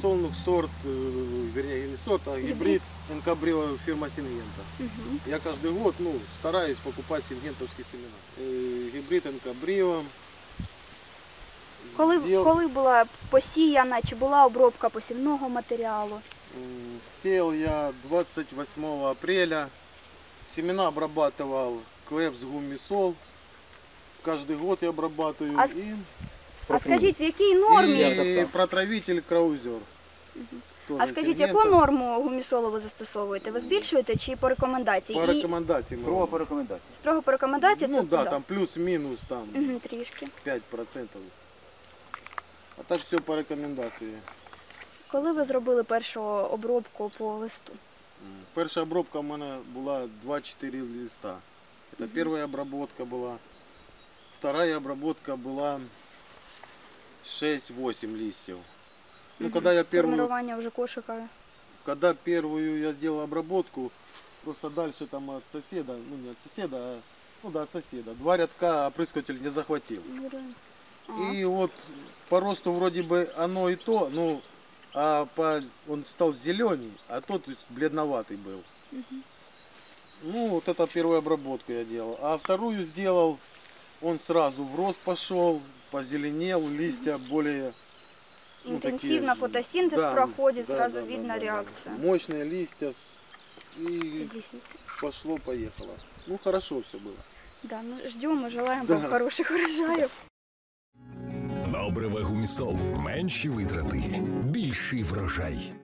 подсолнух сорт, вернее не сорт, а гибрид НК-Брио фирма Сингента. Я каждый год стараюсь покупать сингентовские семена. Гибрид НК-Брио. Коли була посіяна, чи була обробка посівного матеріалу? Сеял я 28 апреля. Семена обрабатывал Клепс Гумисол. Каждый год я обрабатываю. А скажіть, в якій нормі? І протравитель Краузер. А скажіть, яку норму гумісолу ви застосовуєте? Ви збільшуєте чи по рекомендації? По рекомендації. Строго по рекомендації. Строго по рекомендації? Ну так, там плюс-мінус трішки. 5%. А так все по рекомендації. Коли ви зробили першу обробку по листу? Перша обробка у мене була 2-4 листа. Це перша обработка була. Вторая обработка была 6-8 листьев. Ну, Формирование уже кошика. Когда первую я сделал обработку, просто дальше там от соседа, не от соседа, от соседа, 2 рядка опрыскиватель не захватил. И вот по росту вроде бы оно и то, он стал зеленый, а тот бледноватый был. Ну, вот это первую обработку я делал. А вторую сделал. Он сразу в рост пошел, позеленел, листья более... Интенсивно фотосинтез проходит, сразу видно реакция. Мощные листья, и пошло-поехало. Ну, хорошо все было. Да, ждем и желаем вам хороших урожаев. Добрива Гумісол. Менші витрати, більший врожай.